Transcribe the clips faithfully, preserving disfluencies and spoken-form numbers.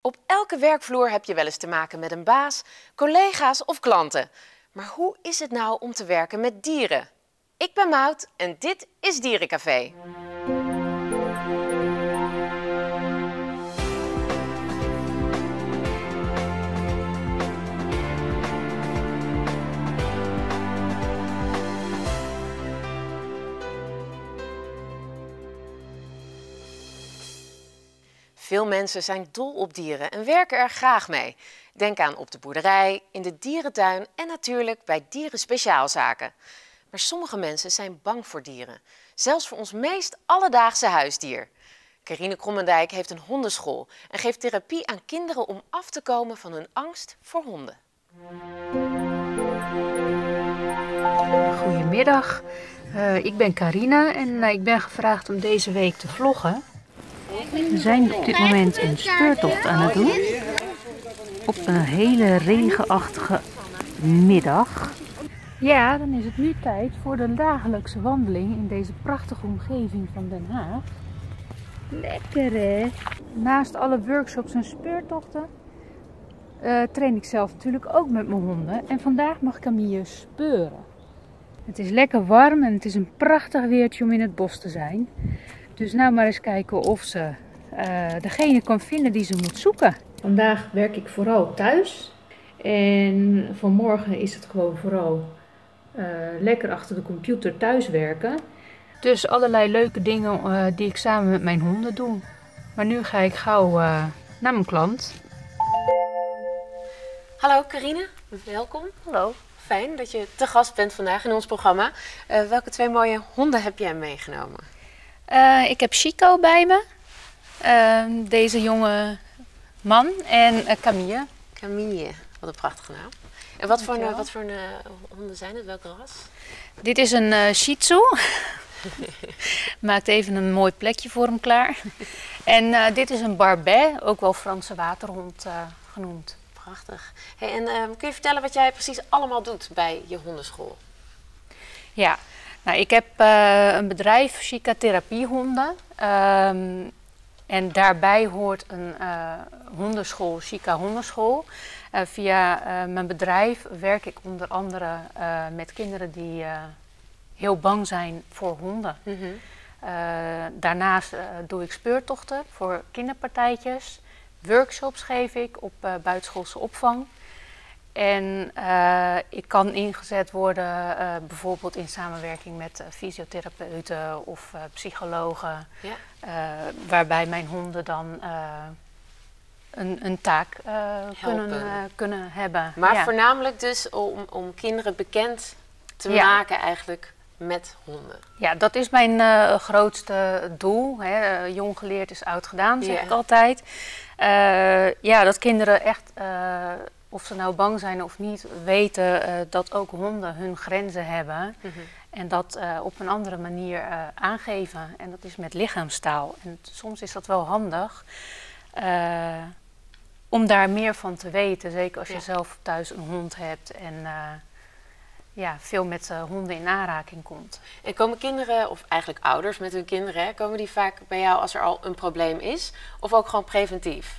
Op elke werkvloer heb je wel eens te maken met een baas, collega's of klanten. Maar hoe is het nou om te werken met dieren? Ik ben Maud en dit is Dierencafé. Veel mensen zijn dol op dieren en werken er graag mee. Denk aan op de boerderij, in de dierentuin en natuurlijk bij dierenspeciaalzaken. Maar sommige mensen zijn bang voor dieren. Zelfs voor ons meest alledaagse huisdier. Karine Krommendijk heeft een hondenschool en geeft therapie aan kinderen om af te komen van hun angst voor honden. Goedemiddag, uh, ik ben Karine en uh, ik ben gevraagd om deze week te vloggen. We zijn op dit moment een speurtocht aan het doen. Op een hele regenachtige middag. Ja, dan is het nu tijd voor de dagelijkse wandeling in deze prachtige omgeving van Den Haag. Lekker hè? Naast alle workshops en speurtochten uh, train ik zelf natuurlijk ook met mijn honden. En vandaag mag Camille speuren. Het is lekker warm en het is een prachtig weertje om in het bos te zijn. Dus nou maar eens kijken of ze uh, degene kan vinden die ze moet zoeken. Vandaag werk ik vooral thuis. En vanmorgen is het gewoon vooral uh, lekker achter de computer thuis werken. Dus allerlei leuke dingen uh, die ik samen met mijn honden doe. Maar nu ga ik gauw uh, naar mijn klant. Hallo Karine, welkom. Hallo. Fijn dat je te gast bent vandaag in ons programma. Uh, welke twee mooie honden heb jij meegenomen? Uh, ik heb Chico bij me. Uh, deze jonge man en uh, Camille. Camille, wat een prachtige naam. En wat voor, uh, wat voor uh, honden zijn het? Welke ras? Dit is een uh, Shih Tzu. Maakt even een mooi plekje voor hem klaar. En uh, dit is een Barbet, ook wel Franse waterhond uh, genoemd. Prachtig. Hey, en uh, kun je vertellen wat jij precies allemaal doet bij je hondenschool? Ja, nou, ik heb uh, een bedrijf, Chica Therapiehonden. Um, en daarbij hoort een uh, hondenschool, Chica Hondenschool. Uh, via uh, mijn bedrijf werk ik onder andere uh, met kinderen die uh, heel bang zijn voor honden. Mm-hmm. uh, daarnaast uh, doe ik speurtochten voor kinderpartijtjes. Workshops geef ik op uh, buitenschoolse opvang. En uh, ik kan ingezet worden uh, bijvoorbeeld in samenwerking met uh, fysiotherapeuten of uh, psychologen. Ja. Uh, waarbij mijn honden dan uh, een, een taak uh, kunnen, uh, kunnen hebben. Maar ja. voornamelijk dus om, om kinderen bekend te ja. maken eigenlijk met honden. Ja, dat is mijn uh, grootste doel. Hè. Uh, jong geleerd is oud gedaan, zeg ja. ik altijd. Uh, ja, dat kinderen echt... Uh, of ze nou bang zijn of niet, weten uh, dat ook honden hun grenzen hebben. Mm-hmm. En dat uh, op een andere manier uh, aangeven. En dat is met lichaamstaal. En soms is dat wel handig uh, om daar meer van te weten. Zeker als ja. je zelf thuis een hond hebt en uh, ja, veel met uh, honden in aanraking komt. En komen kinderen, of eigenlijk ouders met hun kinderen, hè, komen die vaak bij jou als er al een probleem is? Of ook gewoon preventief?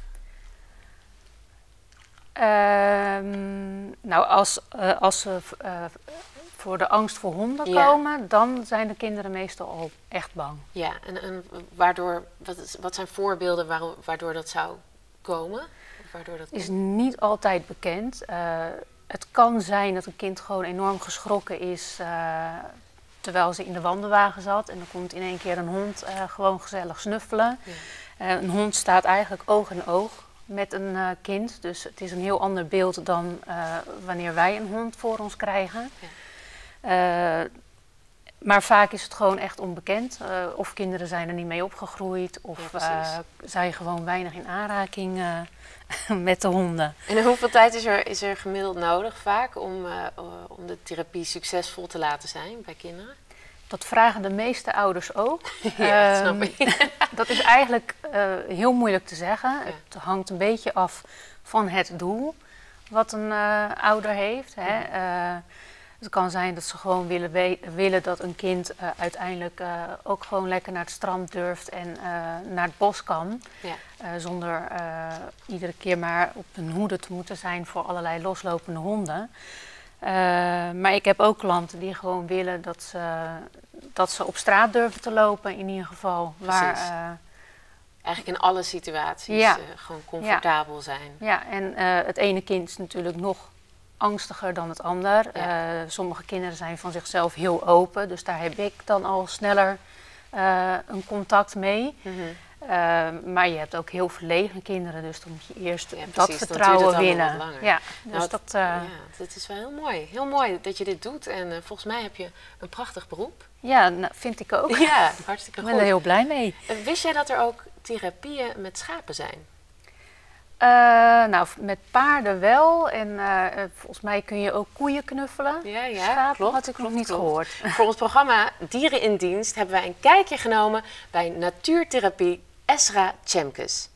Uh, nou, als, uh, als ze uh, voor de angst voor honden ja. komen, dan zijn de kinderen meestal al echt bang. Ja, en, en waardoor, wat, is, wat zijn voorbeelden waarom, waardoor dat zou komen? Of waardoor dat is niet altijd bekend. Uh, het kan zijn dat een kind gewoon enorm geschrokken is uh, terwijl ze in de wandelwagen zat. En dan komt in één keer een hond uh, gewoon gezellig snuffelen. Ja. Uh, een hond staat eigenlijk oog in oog met een uh, kind. Dus het is een heel ander beeld dan uh, wanneer wij een hond voor ons krijgen. Ja. Uh, maar vaak is het gewoon echt onbekend. Uh, of kinderen zijn er niet mee opgegroeid. Of ja, uh, zijn gewoon weinig in aanraking uh, met de honden. En hoeveel tijd is er, is er gemiddeld nodig vaak om, uh, om de therapie succesvol te laten zijn bij kinderen? Dat vragen de meeste ouders ook. Ja, dat snap ik. Dat is eigenlijk uh, heel moeilijk te zeggen. Ja. Het hangt een beetje af van het doel wat een uh, ouder heeft. Hè. Uh, Het kan zijn dat ze gewoon willen, we willen dat een kind uh, uiteindelijk uh, ook gewoon lekker naar het strand durft en uh, naar het bos kan. Ja. Uh, zonder uh, iedere keer maar op hun hoede te moeten zijn voor allerlei loslopende honden. Uh, maar ik heb ook klanten die gewoon willen dat ze, dat ze op straat durven te lopen in ieder geval. Waar, uh, Eigenlijk in alle situaties ja. uh, gewoon comfortabel ja. zijn. Ja, en uh, het ene kind is natuurlijk nog angstiger dan het ander. Ja. Uh, sommige kinderen zijn van zichzelf heel open, dus daar heb ik dan al sneller uh, een contact mee. Mm-hmm. uh, maar je hebt ook heel verlegen kinderen, dus dan moet je eerst ja, dat precies, vertrouwen dat winnen. Ja, dus nou, dat, uh, ja, dit is wel heel mooi. Heel mooi dat je dit doet en uh, volgens mij heb je een prachtig beroep. Ja, nou, vind ik ook. Ja, hartstikke goed. Ik ben er heel blij mee. Uh, wist jij dat er ook therapieën met schapen zijn? Uh, nou, met paarden wel. En uh, volgens mij kun je ook koeien knuffelen. Ja, ja, Schapen klopt. had ik klopt, nog niet klopt. gehoord. Voor ons programma Dieren in Dienst hebben wij een kijkje genomen bij natuurtherapie Esra Tjemkes.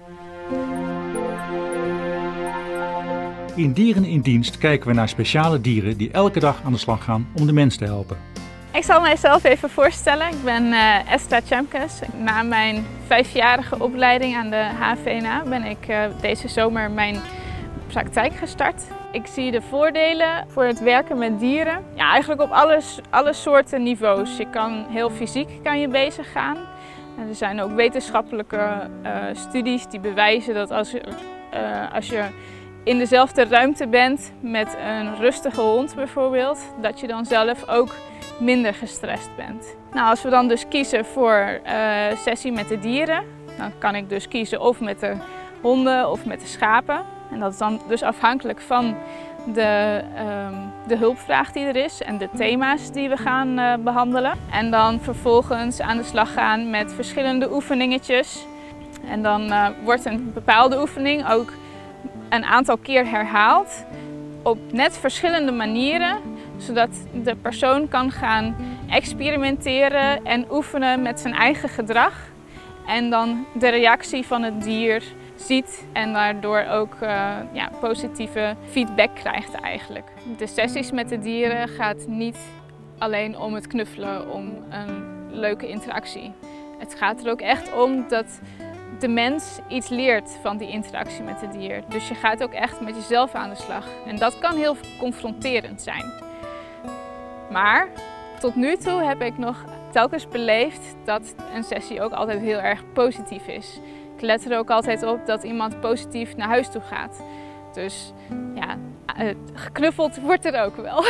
In Dieren in Dienst kijken we naar speciale dieren die elke dag aan de slag gaan om de mens te helpen. Ik zal mijzelf even voorstellen. Ik ben uh, Esra Tjemkes. Na mijn vijfjarige opleiding aan de H V N A ben ik uh, deze zomer mijn praktijk gestart. Ik zie de voordelen voor het werken met dieren. Ja, eigenlijk op alle, alle soorten niveaus. Je kan heel fysiek kan je bezig gaan. En er zijn ook wetenschappelijke uh, studies die bewijzen dat als je, uh, als je in dezelfde ruimte bent met een rustige hond bijvoorbeeld, dat je dan zelf ook minder gestrest bent. Nou, als we dan dus kiezen voor uh, sessie met de dieren, dan kan ik dus kiezen of met de honden of met de schapen. En dat is dan dus afhankelijk van de, um, de hulpvraag die er is en de thema's die we gaan uh, behandelen. En dan vervolgens aan de slag gaan met verschillende oefeningetjes. En dan uh, wordt een bepaalde oefening ook een aantal keer herhaald op net verschillende manieren, zodat de persoon kan gaan experimenteren en oefenen met zijn eigen gedrag. En dan de reactie van het dier ziet en daardoor ook uh, ja, positieve feedback krijgt eigenlijk. De sessies met de dieren gaat niet alleen om het knuffelen, om een leuke interactie. Het gaat er ook echt om dat de mens iets leert van die interactie met het dier. Dus je gaat ook echt met jezelf aan de slag. En dat kan heel confronterend zijn. Maar tot nu toe heb ik nog telkens beleefd dat een sessie ook altijd heel erg positief is. Ik let er ook altijd op dat iemand positief naar huis toe gaat. Dus ja, geknuffeld wordt er ook wel.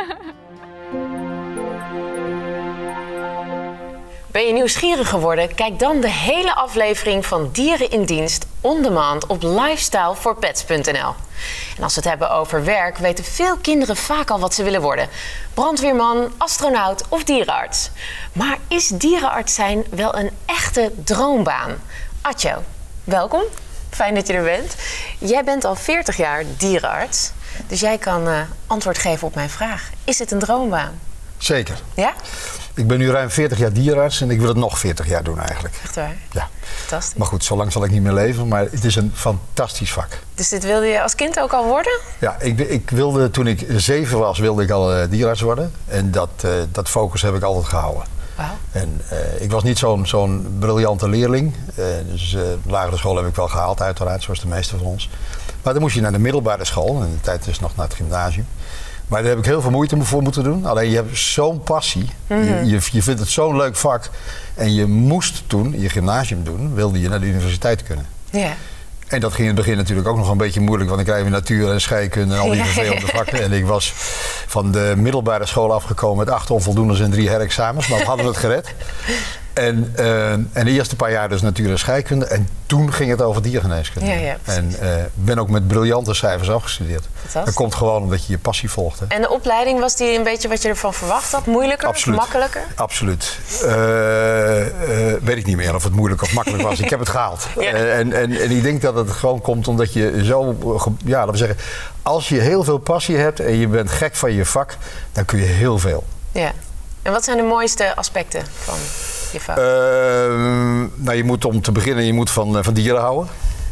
Ben je nieuwsgierig geworden? Kijk dan de hele aflevering van Dieren in Dienst on demand op lifestyle for pets punt n l. En als we het hebben over werk, weten veel kinderen vaak al wat ze willen worden. Brandweerman, astronaut of dierenarts. Maar is dierenarts zijn wel een echte droombaan? Atjo, welkom. Fijn dat je er bent. Jij bent al veertig jaar dierenarts. Dus jij kan uh, antwoord geven op mijn vraag. Is het een droombaan? Zeker. Ja? Ik ben nu ruim veertig jaar dierenarts en ik wil het nog veertig jaar doen eigenlijk. Echt waar? Ja. Fantastisch. Maar goed, zo lang zal ik niet meer leven, maar het is een fantastisch vak. Dus dit wilde je als kind ook al worden? Ja, ik, ik wilde, toen ik zeven was, wilde ik al uh, dierenarts worden. En dat, uh, dat focus heb ik altijd gehouden. Wow. En uh, ik was niet zo'n zo'n briljante leerling. Uh, dus uh, de lagere school heb ik wel gehaald uiteraard, zoals de meeste van ons. Maar dan moest je naar de middelbare school, en de tijd is nog naar het gymnasium. Maar daar heb ik heel veel moeite voor moeten doen. Alleen je hebt zo'n passie. Mm-hmm. je, je, je vindt het zo'n leuk vak. En je moest toen je gymnasium doen, wilde je naar de universiteit kunnen. Ja. Yeah. En dat ging in het begin natuurlijk ook nog een beetje moeilijk. Want dan krijg je natuur en scheikunde en al die vervelende vakken. En ik was van de middelbare school afgekomen met acht onvoldoendes en drie herexamens. Maar we hadden het gered. En, uh, en de eerste paar jaar dus natuur en scheikunde. En toen ging het over diergeneeskunde. Ja, ja, en ik uh, ben ook met briljante cijfers afgestudeerd. Dat komt gewoon omdat je je passie volgde. En de opleiding, was die een beetje wat je ervan verwacht had? Moeilijker? Absoluut. Makkelijker? Absoluut. Uh, uh, weet ik niet meer of het moeilijk of makkelijk was. Ik heb het gehaald. Ja. Uh, en, en, en ik denk dat het gewoon komt omdat je zo... Ja, laten we zeggen, als je heel veel passie hebt en je bent gek van je vak, dan kun je heel veel. Ja. En wat zijn de mooiste aspecten van je vak? Uh, nou, je moet om te beginnen, je moet van, van dieren houden.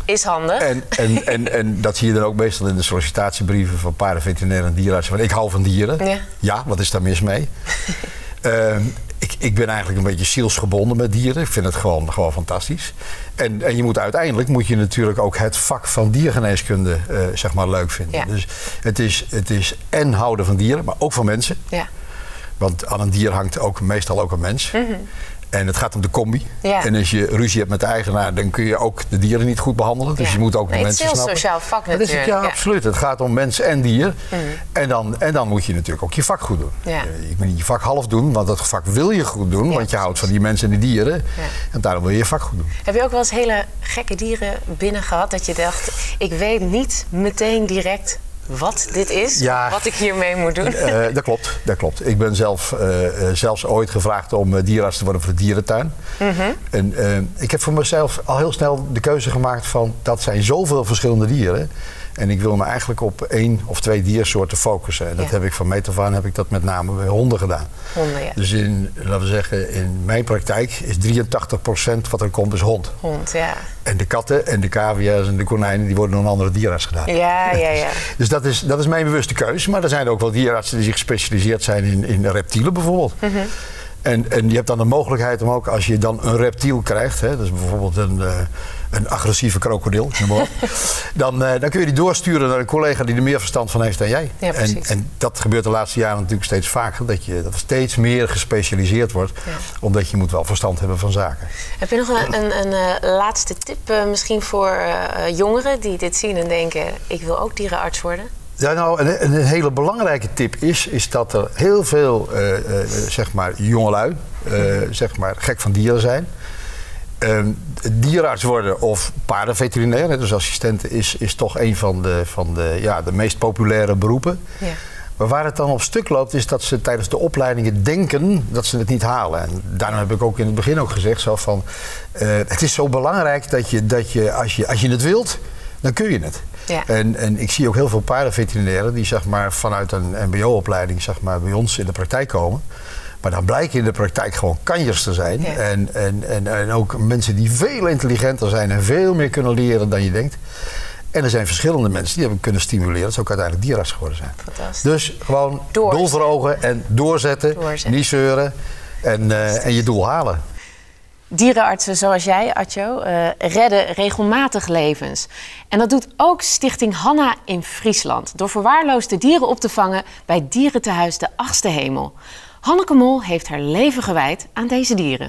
Is handig. En, en, en, en dat zie je dan ook meestal in de sollicitatiebrieven van paardenveterinairen en dierenartsen. Van, ik hou van dieren. Ja, ja wat is daar mis mee? uh, ik, ik ben eigenlijk een beetje zielsgebonden met dieren. Ik vind het gewoon, gewoon fantastisch. En, en je moet uiteindelijk moet je natuurlijk ook het vak van diergeneeskunde uh, zeg maar leuk vinden. Ja. Dus het is, het is en houden van dieren, maar ook van mensen. Ja. Want aan een dier hangt ook meestal ook een mens. Mm-hmm. En het gaat om de combi. Ja. En als je ruzie hebt met de eigenaar, dan kun je ook de dieren niet goed behandelen. Dus ja. je moet ook de nee, mensen snappen. Het is een heel sociaal vak dat natuurlijk. Is het, ja, ja, absoluut. Het gaat om mens en dier. Mm. En, dan, en dan moet je natuurlijk ook je vak goed doen. Ja. Je moet niet je vak half doen, want dat vak wil je goed doen. Ja, want je houdt van die mensen en die dieren. Ja. En daarom wil je je vak goed doen. Heb je ook wel eens hele gekke dieren binnen gehad? Dat je dacht, ik weet niet meteen direct wat dit is, ja, wat ik hiermee moet doen? Uh, dat klopt, dat klopt. Ik ben zelf uh, zelfs ooit gevraagd om uh, dierenarts te worden voor de dierentuin. Mm-hmm. En uh, ik heb voor mezelf al heel snel de keuze gemaakt van dat zijn zoveel verschillende dieren. En ik wil me eigenlijk op één of twee diersoorten focussen. En dat ja. heb ik van meet af aan heb ik dat met name bij honden gedaan. Honden, ja. Dus in, laten we zeggen, in mijn praktijk is drieëntachtig procent wat er komt is hond. Hond, ja. En de katten en de cavia's en de konijnen die worden door een andere dierenarts gedaan. Ja, ja, ja. Dus dat is, dat is mijn bewuste keuze. Maar er zijn ook wel dierenartsen die zich gespecialiseerd zijn in, in reptielen bijvoorbeeld. Mm-hmm. En, en je hebt dan de mogelijkheid om ook, als je dan een reptiel krijgt, hè, dus bijvoorbeeld een, uh, een agressieve krokodil, noem maar op, dan, uh, dan kun je die doorsturen naar een collega die er meer verstand van heeft dan jij. Ja, en, en dat gebeurt de laatste jaren natuurlijk steeds vaker, dat je dat steeds meer gespecialiseerd wordt, ja. omdat je moet wel verstand hebben van zaken. Heb je nog een, een, een uh, laatste tip uh, misschien voor uh, jongeren die dit zien en denken, ik wil ook dierenarts worden? Ja, nou, een, een hele belangrijke tip is, is dat er heel veel uh, uh, zeg maar jongelui, uh, zeg maar gek van dieren zijn. Uh, dierenarts worden of paardenveterinair, dus assistenten, is, is toch een van de, van de, ja, de meest populaire beroepen. Ja. Maar waar het dan op stuk loopt, is dat ze tijdens de opleidingen denken dat ze het niet halen. En daarom heb ik ook in het begin ook gezegd, zo van, uh, het is zo belangrijk dat je, dat je, als je, als je het wilt, dan kun je het. Ja. En, en ik zie ook heel veel paardenveterinairen die zeg maar, vanuit een M B O-opleiding zeg maar, bij ons in de praktijk komen. Maar dan blijken in de praktijk gewoon kanjers te zijn. Ja. En, en, en, en ook mensen die veel intelligenter zijn en veel meer kunnen leren dan je denkt. En er zijn verschillende mensen die hebben kunnen stimuleren dat ze ook uiteindelijk dierarts geworden zijn. Fantastisch. Dus gewoon doel voor ogen en doorzetten, doorzetten. Niet zeuren en, uh, en je doel halen. Dierenartsen zoals jij, Atjo, uh, redden regelmatig levens. En dat doet ook Stichting Hanna in Friesland. Door verwaarloosde dieren op te vangen bij dierentehuis De Achtste Hemel. Hanneke Mol heeft haar leven gewijd aan deze dieren.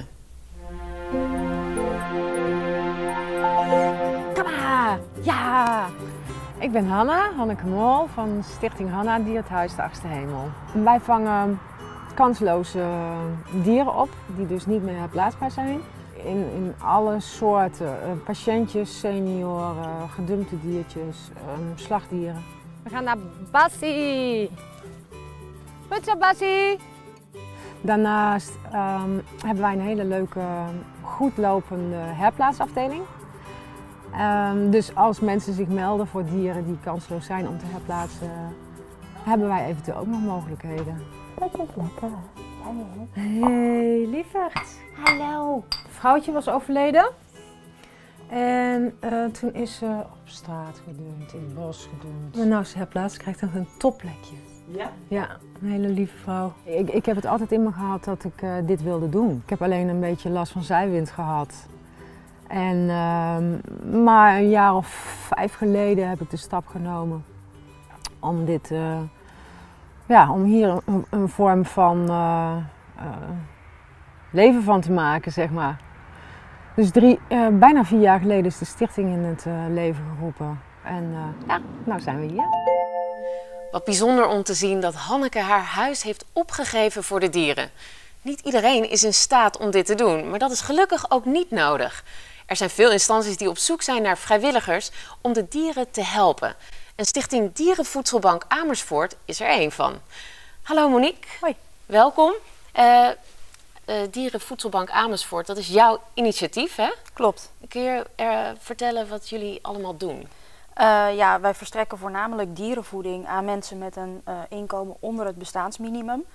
Tada! Ja! Ik ben Hanna, Hanneke Mol van Stichting Hanna Dierentehuis De Achtste Hemel. Wij vangen kansloze dieren op, die dus niet meer herplaatsbaar zijn. In, in alle soorten, uh, patiëntjes, senioren, gedumpte diertjes, um, slagdieren. We gaan naar Bassie! Putsa Bassie! Daarnaast um, hebben wij een hele leuke, goed lopende herplaatsafdeling. Um, dus als mensen zich melden voor dieren die kansloos zijn om te herplaatsen, hebben wij eventueel ook nog mogelijkheden. Dat is lekker. Hey, lieverd. Hallo. Het vrouwtje was overleden. En uh, toen is ze op straat gedumpt, in het bos gedumpt. En nou is ze herplaatst, krijgt dan een topplekje. Ja? Ja, een hele lieve vrouw. Ik, ik heb het altijd in me gehad dat ik uh, dit wilde doen. Ik heb alleen een beetje last van zijwind gehad. En, uh, maar een jaar of vijf geleden heb ik de stap genomen om dit... Uh, Ja, om hier een, een vorm van uh, uh, leven van te maken, zeg maar. Dus drie, uh, bijna vier jaar geleden is de stichting in het uh, leven geroepen. En uh, ja, nou zijn we hier. Wat bijzonder om te zien dat Hanneke haar huis heeft opgegeven voor de dieren. Niet iedereen is in staat om dit te doen, maar dat is gelukkig ook niet nodig. Er zijn veel instanties die op zoek zijn naar vrijwilligers om de dieren te helpen. En Stichting Dierenvoedselbank Amersfoort is er één van. Hallo Monique. Hoi. Welkom. Uh, uh, Dierenvoedselbank Amersfoort, dat is jouw initiatief, hè? Klopt. Kun je uh, vertellen wat jullie allemaal doen? Uh, ja, wij verstrekken voornamelijk dierenvoeding aan mensen met een uh, inkomen onder het bestaansminimum.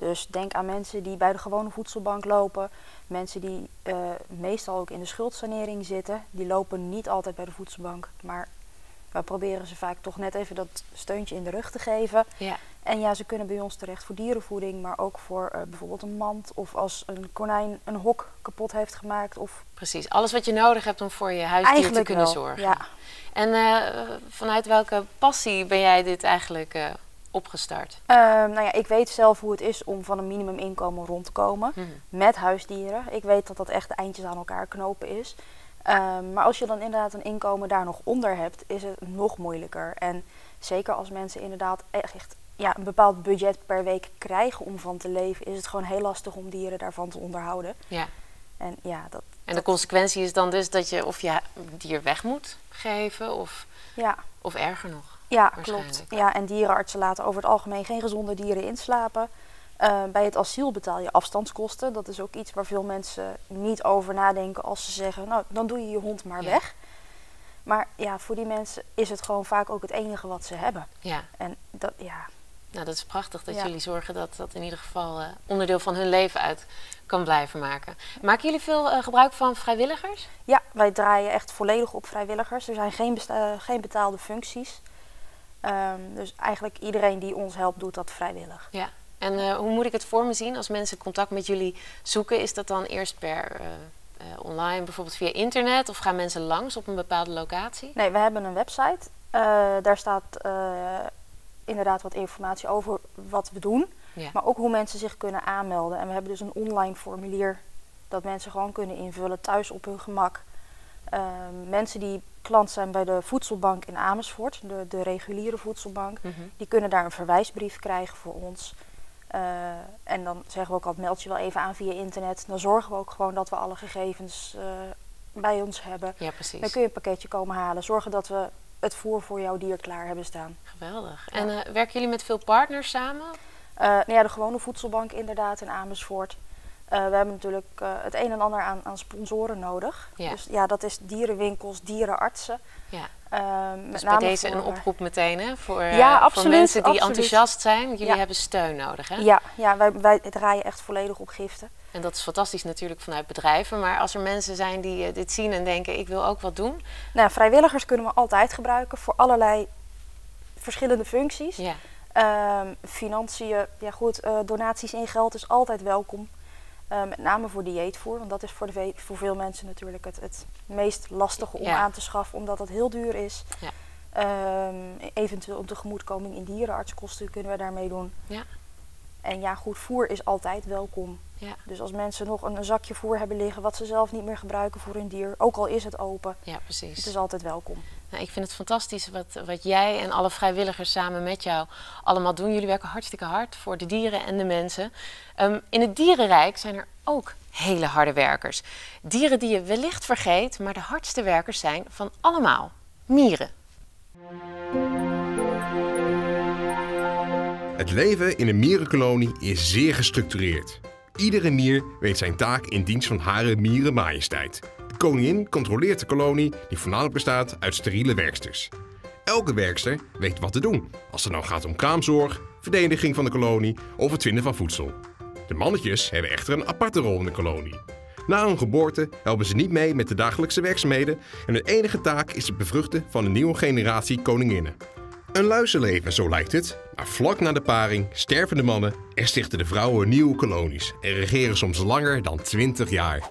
Dus denk aan mensen die bij de gewone voedselbank lopen. Mensen die uh, meestal ook in de schuldsanering zitten. Die lopen niet altijd bij de voedselbank. Maar we proberen ze vaak toch net even dat steuntje in de rug te geven. Ja. En ja, ze kunnen bij ons terecht voor dierenvoeding. Maar ook voor uh, bijvoorbeeld een mand. Of als een konijn een hok kapot heeft gemaakt. Of precies, alles wat je nodig hebt om voor je huisdier eigenlijk te kunnen wel, zorgen. Ja. En uh, vanuit welke passie ben jij dit eigenlijk uh, opgestart? Uh, nou ja, ik weet zelf hoe het is om van een minimuminkomen rond te komen mm-hmm. met huisdieren. Ik weet dat dat echt de eindjes aan elkaar knopen is. Uh, maar als je dan inderdaad een inkomen daar nog onder hebt, is het nog moeilijker. En zeker als mensen inderdaad echt ja, een bepaald budget per week krijgen om van te leven, is het gewoon heel lastig om dieren daarvan te onderhouden. Ja. En, ja, dat, en de consequentie is dan dus dat je of je dier weg moet geven of, ja. of erger nog. Ja, klopt. Ja, en dierenartsen laten over het algemeen geen gezonde dieren inslapen. Uh, bij het asiel betaal je afstandskosten. Dat is ook iets waar veel mensen niet over nadenken als ze zeggen, nou, dan doe je je hond maar ja. weg. Maar ja, voor die mensen is het gewoon vaak ook het enige wat ze hebben. Ja. En dat, ja. Nou, dat is prachtig dat ja. jullie zorgen dat dat in ieder geval uh, onderdeel van hun leven uit kan blijven maken. Maken jullie veel uh, gebruik van vrijwilligers? Ja, wij draaien echt volledig op vrijwilligers. Er zijn geen, besta- geen betaalde functies. Um, dus eigenlijk iedereen die ons helpt, doet dat vrijwillig. Ja. En uh, hoe moet ik het voor me zien als mensen contact met jullie zoeken? Is dat dan eerst per uh, uh, online, bijvoorbeeld via internet? Of gaan mensen langs op een bepaalde locatie? Nee, we hebben een website. Uh, daar staat uh, inderdaad wat informatie over wat we doen. Ja. Maar ook hoe mensen zich kunnen aanmelden. En we hebben dus een online formulier dat mensen gewoon kunnen invullen thuis op hun gemak. Uh, mensen die klant zijn bij de voedselbank in Amersfoort, de, de reguliere voedselbank, mm-hmm. die kunnen daar een verwijsbrief krijgen voor ons. Uh, en dan zeggen we ook al, meld je wel even aan via internet. Dan zorgen we ook gewoon dat we alle gegevens uh, bij ons hebben. Ja, precies. Dan kun je een pakketje komen halen. Zorgen dat we het voer voor jouw dier klaar hebben staan. Geweldig. Ja. En uh, werken jullie met veel partners samen? Uh, nou ja, de gewone voedselbank inderdaad in Amersfoort. Uh, we hebben natuurlijk uh, het een en ander aan, aan sponsoren nodig. Ja. Dus ja, dat is dierenwinkels, dierenartsen. Ja. Uh, met dus name bij deze voor, een oproep meteen hè? Voor, ja, uh, absoluut, voor mensen die absoluut. enthousiast zijn. Jullie ja. hebben steun nodig, hè? Ja, ja wij, wij draaien echt volledig op giften. En dat is fantastisch natuurlijk vanuit bedrijven. Maar als er mensen zijn die uh, dit zien en denken, ik wil ook wat doen. Nou, vrijwilligers kunnen we altijd gebruiken voor allerlei verschillende functies. Ja. Uh, financiën, ja goed, uh, donaties in geld is altijd welkom. Uh, met name voor dieetvoer, want dat is voor, de ve- voor veel mensen natuurlijk het, het meest lastige om ja. aan te schaffen, omdat het heel duur is. Ja. Uh, eventueel een tegemoetkoming in dierenartskosten kunnen we daarmee doen. Ja. En ja, goed, voer is altijd welkom. Ja. Dus als mensen nog een, een zakje voer hebben liggen wat ze zelf niet meer gebruiken voor hun dier, ook al is het open, ja, precies. Het is altijd welkom. Nou, ik vind het fantastisch wat, wat jij en alle vrijwilligers samen met jou allemaal doen. Jullie werken hartstikke hard voor de dieren en de mensen. Um, in het dierenrijk zijn er ook hele harde werkers. Dieren die je wellicht vergeet, maar de hardste werkers zijn van allemaal. Mieren. Het leven in een mierenkolonie is zeer gestructureerd. Iedere mier weet zijn taak in dienst van Hare Mieren Majesteit. De koningin controleert de kolonie die voornamelijk bestaat uit steriele werksters. Elke werkster weet wat te doen, als het nou gaat om kraamzorg, verdediging van de kolonie of het vinden van voedsel. De mannetjes hebben echter een aparte rol in de kolonie. Na hun geboorte helpen ze niet mee met de dagelijkse werkzaamheden en hun enige taak is het bevruchten van een nieuwe generatie koninginnen. Een luizenleven, zo lijkt het, maar vlak na de paring sterven de mannen en stichten de vrouwen nieuwe kolonies en regeren soms langer dan twintig jaar.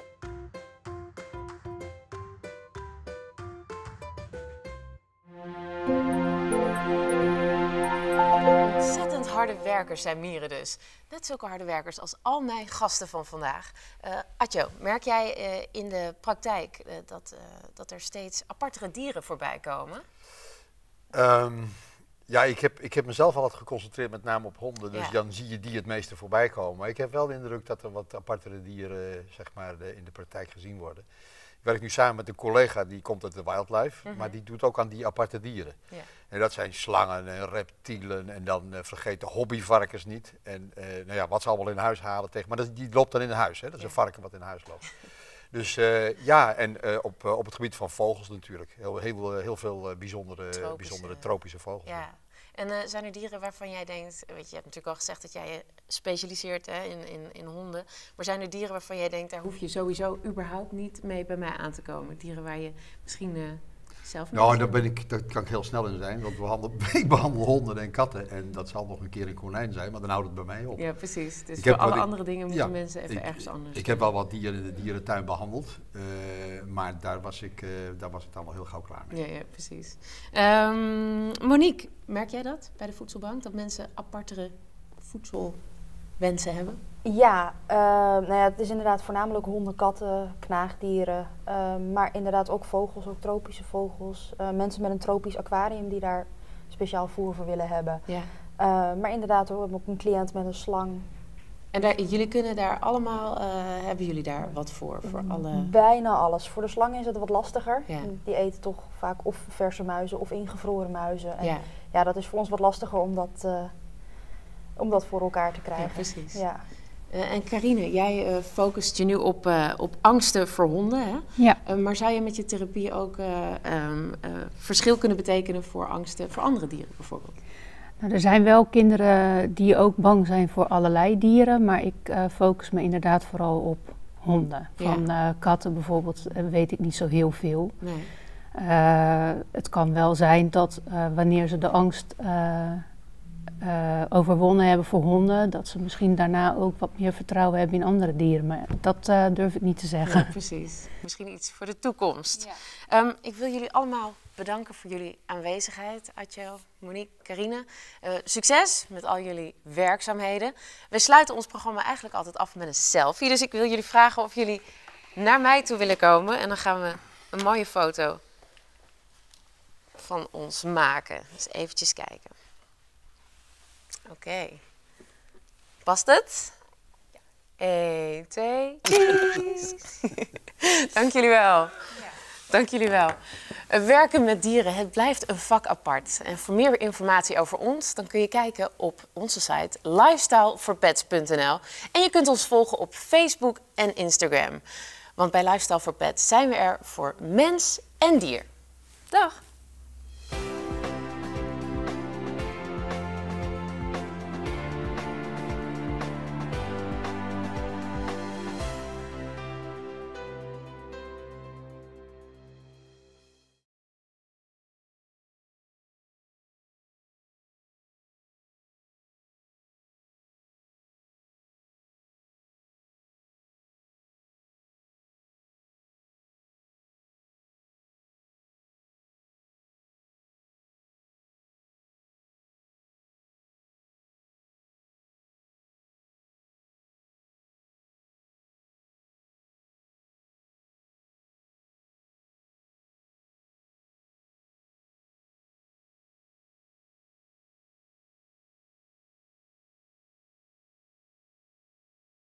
Ontzettend harde werkers zijn mieren dus. Net zulke harde werkers als al mijn gasten van vandaag. Uh, Atjo, merk jij uh, in de praktijk uh, dat, uh, dat er steeds apartere dieren voorbij komen? Um, ja, ik heb, ik heb mezelf altijd geconcentreerd met name op honden, dus ja. dan zie je die het meeste voorbij komen. Maar ik heb wel de indruk dat er wat apartere dieren zeg maar, de, in de praktijk gezien worden. Ik werk nu samen met een collega die komt uit de wildlife, mm-hmm. maar die doet ook aan die aparte dieren. Ja. En dat zijn slangen en reptielen en dan uh, vergeet de hobbyvarkens niet. En uh, nou ja, wat ze allemaal in huis halen tegen, maar dat, die loopt dan in huis, hè? Dat is ja. een varken wat in huis loopt. Dus uh, ja, en uh, op, uh, op het gebied van vogels natuurlijk. Heel, heel, heel veel uh, bijzondere, tropische. bijzondere tropische vogels. Ja. En uh, zijn er dieren waarvan jij denkt, weet je, je hebt natuurlijk al gezegd dat jij je specialiseert hè, in, in, in honden. Maar zijn er dieren waarvan jij denkt, daar hoef je sowieso überhaupt niet mee bij mij aan te komen? Dieren waar je misschien uh, zelf mee... Nou, daar, ben ik, daar kan ik heel snel in zijn. Want we handel, ik behandel honden en katten. En dat zal nog een keer een konijn zijn, maar dan houdt het bij mij op. Ja, precies. Dus ik voor heb, alle ik, andere dingen moeten ja, mensen even ik, ergens anders. Ik heb wel wat dieren in de dierentuin behandeld. Uh, maar daar was, ik, uh, daar was ik dan wel heel gauw klaar mee. Ja, ja precies. Um, Monique, merk jij dat bij de voedselbank? Dat mensen apartere voedselwensen hebben? Ja, uh, nou ja, het is inderdaad voornamelijk honden, katten, knaagdieren. Uh, maar inderdaad ook vogels, ook tropische vogels. Uh, mensen met een tropisch aquarium die daar speciaal voer voor willen hebben. Ja. Uh, maar inderdaad, we hebben ook een cliënt met een slang. En daar, jullie kunnen daar allemaal, uh, hebben jullie daar wat voor? voor alle... Bijna alles. Voor de slangen is het wat lastiger. Ja. Die eten toch vaak of verse muizen of ingevroren muizen. En ja. ja, dat is voor ons wat lastiger om dat, uh, om dat voor elkaar te krijgen. Ja, precies. Ja. Uh, en Carine, jij uh, focust je nu op, uh, op angsten voor honden, hè? Ja. Uh, maar zou je met je therapie ook uh, um, uh, verschil kunnen betekenen voor angsten voor andere dieren bijvoorbeeld? Nou, er zijn wel kinderen die ook bang zijn voor allerlei dieren, maar ik uh, focus me inderdaad vooral op honden. Van ja. uh, katten bijvoorbeeld uh, weet ik niet zo heel veel. Nee. Uh, het kan wel zijn dat uh, wanneer ze de angst uh, uh, overwonnen hebben voor honden, dat ze misschien daarna ook wat meer vertrouwen hebben in andere dieren. Maar dat uh, durf ik niet te zeggen. Ja, precies. Misschien iets voor de toekomst. Ja. Um, ik wil jullie allemaal bedanken voor jullie aanwezigheid. Atjo, Monique, Carine. Uh, succes met al jullie werkzaamheden. We sluiten ons programma eigenlijk altijd af met een selfie. Dus ik wil jullie vragen of jullie naar mij toe willen komen. En dan gaan we een mooie foto van ons maken. Dus eventjes kijken. Oké. Okay. Past het? Ja. één, twee, cheese. Dank jullie wel. Ja. Dank jullie wel. Werken met dieren, het blijft een vak apart. En voor meer informatie over ons, dan kun je kijken op onze site lifestyle for pets punt n l. En je kunt ons volgen op Facebook en Instagram. Want bij Lifestyle for Pets zijn we er voor mens en dier. Dag!